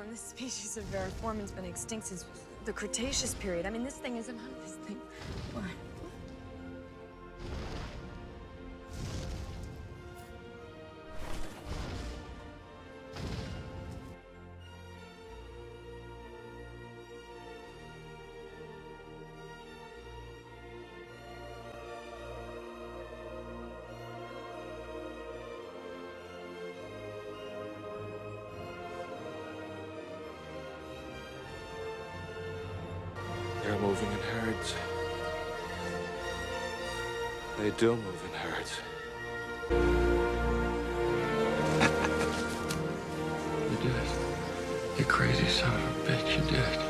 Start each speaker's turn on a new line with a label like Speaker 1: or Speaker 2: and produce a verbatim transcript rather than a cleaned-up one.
Speaker 1: and this species of Variformin's been extinct since the Cretaceous period. I mean, this thing is about this thing. What?
Speaker 2: They're moving in herds. They do move in herds.
Speaker 3: You did. You crazy son of a bitch, you did.